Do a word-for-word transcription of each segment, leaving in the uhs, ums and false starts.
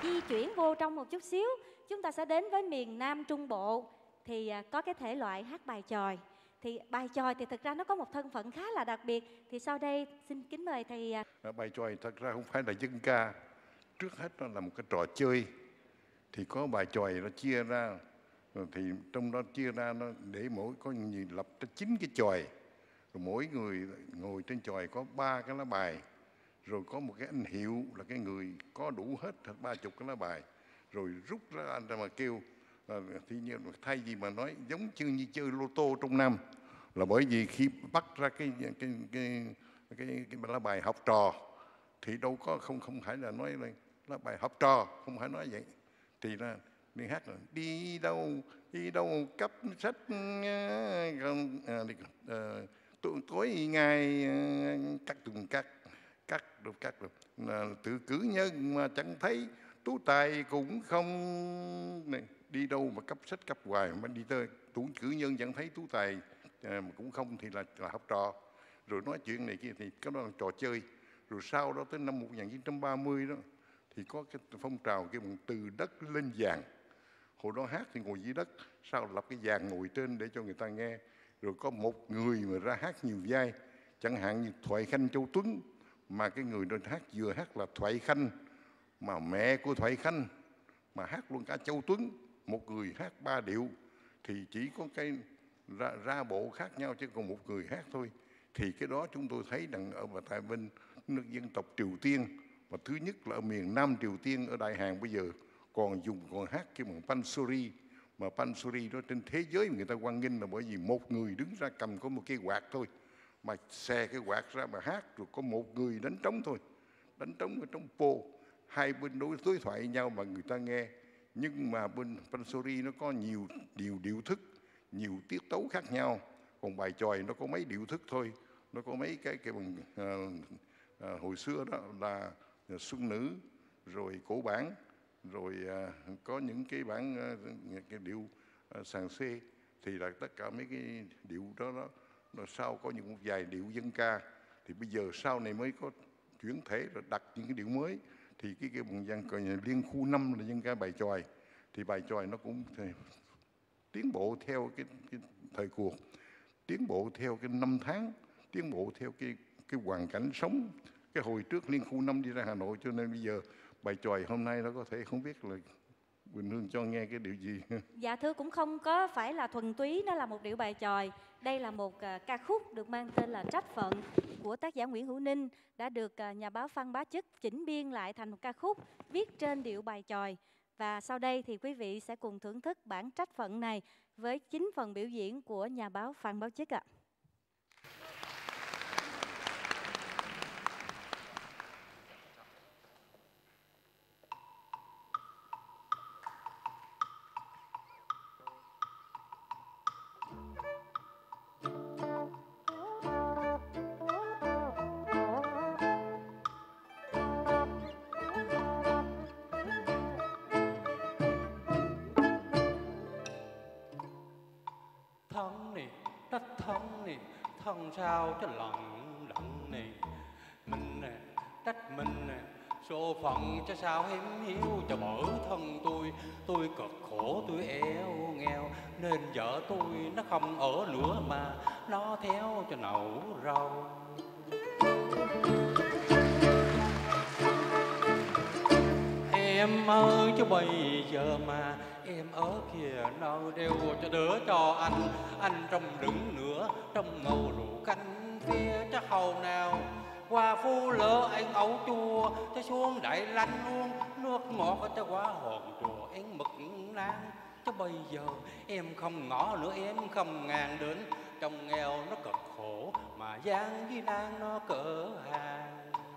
di chuyển vô trong một chút xíu, chúng ta sẽ đến với miền Nam Trung Bộ. Thì à, có cái thể loại hát bài chòi. Thì bài chòi thì thực ra nó có một thân phận khá là đặc biệt. Thì sau đây xin kính mời thầy. À, bài chòi thật ra không phải là dân ca. Trước hết nó là một cái trò chơi. Thì có bài chòi nó chia ra, thì trong đó chia ra nó để mỗi có gì lập ra chín cái chòi, rồi mỗi người ngồi trên chòi có ba cái lá bài, rồi có một cái anh hiệu là cái người có đủ hết ba chục cái lá bài, rồi rút ra anh ra mà kêu. À, thì như thay vì mà nói giống như như chơi lô tô trong năm, là bởi vì khi bắt ra cái cái cái cái, cái, cái lá bài học trò thì đâu có không không phải là nói là lá bài học trò, không phải nói vậy. Thì là đi hát là đi đâu đi đâu cấp sách à, à, tối ngày cắt từng cắt cắt được cắt được là tự cử nhân mà chẳng thấy tú tài cũng không này, đi đâu mà cấp sách cấp hoài mà đi tới tú cử nhân chẳng thấy tú tài à, mà cũng không thì là, là học trò. Rồi nói chuyện này kia thì cái đó là trò chơi. Rồi sau đó tới năm một nghìn chín trăm ba mươi đó thì có cái phong trào kêu bằng từ đất lên vàng. Hồi đó hát thì ngồi dưới đất, sau lập cái vàng ngồi trên để cho người ta nghe. Rồi có một người mà ra hát nhiều vai, chẳng hạn như Thoại Khanh Châu Tuấn, mà cái người đó hát vừa hát là Thoại Khanh, mà mẹ của Thoại Khanh mà hát luôn cả Châu Tuấn, một người hát ba điệu, thì chỉ có cái ra, ra bộ khác nhau chứ còn một người hát thôi. Thì cái đó chúng tôi thấy rằng ở tại bên nước dân tộc Triều Tiên, mà thứ nhất là ở miền Nam Triều Tiên, ở Đại Hàn bây giờ còn dùng còn hát cái bằng pansori, mà pansori đó trên thế giới người ta hoan nghênh là bởi vì một người đứng ra cầm có một cái quạt thôi, mà xè cái quạt ra mà hát, rồi có một người đánh trống thôi, đánh trống ở trong po, hai bên đối đối thoại nhau mà người ta nghe. Nhưng mà bên pansori nó có nhiều điều điệu thức, nhiều tiết tấu khác nhau, còn bài chòi nó có mấy điệu thức thôi, nó có mấy cái cái bằng à, à, hồi xưa đó là Xuân Nữ, rồi Cổ Bản, rồi à, có những cái bản à, cái điệu à, sàn xê, thì là tất cả mấy cái điệu đó đó. Rồi sau có những một vài điệu dân ca, thì bây giờ sau này mới có chuyển thể rồi đặt những cái điệu mới. Thì cái cái bằng dân coi liên khu năm là dân ca bài chòi, thì bài chòi nó cũng thì, tiến bộ theo cái, cái thời cuộc, tiến bộ theo cái năm tháng, tiến bộ theo cái cái hoàn cảnh sống. Cái hồi trước liên khu năm đi ra Hà Nội, cho nên bây giờ bài chòi hôm nay nó có thể không biết là Quỳnh Hương cho nghe cái điệu gì. Dạ thưa, cũng không có phải là thuần túy nó là một điệu bài chòi. Đây là một uh, ca khúc được mang tên là Trách Phận của tác giả Nguyễn Hữu Ninh, đã được uh, nhà báo Phan Bá Chức chỉnh biên lại thành một ca khúc viết trên điệu bài chòi. Và sau đây thì quý vị sẽ cùng thưởng thức bản Trách Phận này với chính phần biểu diễn của nhà báo Phan Bá Chức ạ. Thân này, trách thân này, thân sao cho lặng lặng này. Mình nè, trách mình nè, số phận cho sao hiếm hiếu cho bởi thân tôi. Tôi cực khổ, tôi eo nghèo, nên vợ tôi nó không ở nữa mà nó theo cho nấu rau. Em ơi chứ bây giờ mà em ở kìa nơi đeo cho đỡ cho anh. Anh trong đựng nữa trong ngầu rượu canh phía chắc hầu nào qua phu lỡ anh ấu chua cho xuống đại lanh luôn nước ngọt ở cho quá hòn chùa em mực nang. Chứ bây giờ em không ngỏ nữa em không ngàn đến trong nghèo nó cực khổ mà gian với nang nó cỡ hàng.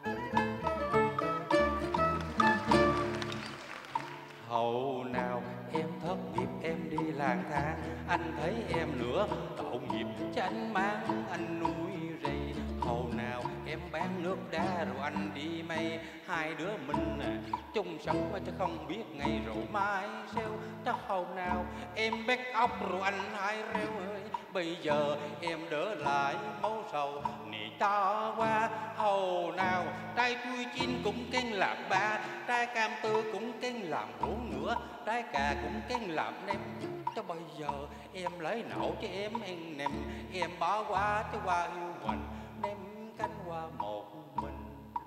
Hầu nào em thất nghiệp em đi lang thang, anh thấy em nữa tội nghiệp cho anh mang anh nuôi rầy. Hầu nào em bán nước đá rồi anh đi mây, hai đứa mình chung sống mà chứ không biết ngày rồi mai sao. Cho hầu nào em bét ốc rồi anh hai reo ơi bây giờ em đỡ lại máu sầu nị ta qua. Hầu nào trai tui chín cũng kén làm ba, trai cam tư cũng kén làm bốn nữa, trai cà cũng kén làm nem. Cho bây giờ em lấy nậu cho em ăn nèm, em bỏ qua cho qua yêu hoành, ném cánh qua một mình.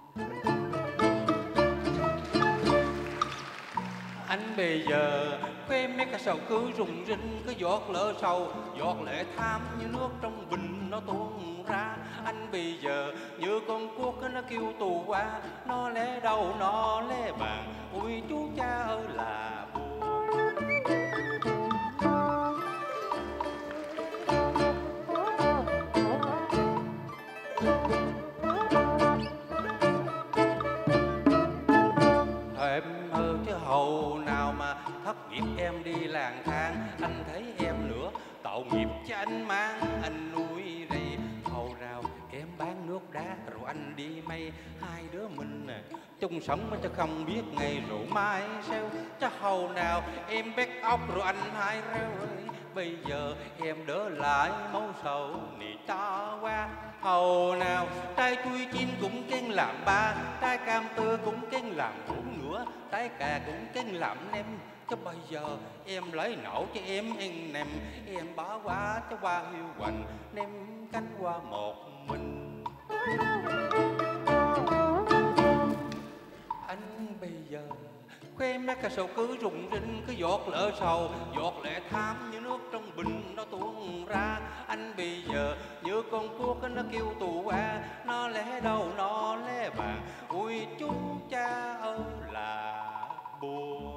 Anh bây giờ quê mấy cái sầu cứ rùng rinh, cứ giọt lỡ sầu giọt lệ tham như nước trong bình nó tuôn ra. Anh bây giờ như con cuốc nó kêu tù qua, nó lé đầu nó lé vàng, ôi chú cha ơi là buồn. Em ơi chứ hầu nào mà thất nghiệp em đi lang thang, anh thấy em nữa tội nghiệp cho anh mang anh nuôi rầy. Hầu nào em bán nước đá rồi anh đi mây, hai đứa mình nè chung sống mà cho không biết ngày rồi mai sao. Cho hầu nào em bét ốc rồi anh hai reo ơi, bây giờ em đỡ lại máu sầu nị ta qua. Hầu nào trai chui chín cũng kén làm ba, trai cam tư cũng kén làm bốn nữa, trai cà cũng kén làm nem. Cho bây giờ em lấy nậu cho em ăn nèm, em bỏ qua cho qua hiu hoành, ném cánh qua một mình. Anh bây giờ khoe mấy cái sầu cứ rùng rinh, cứ giọt lỡ sầu giọt lệ tham như nước trong bình nó tuôn ra. Anh bây giờ như con cuốc nó kêu tù qua, nó lé đầu nó lé vàng, ôi chú cha ơi là buồn.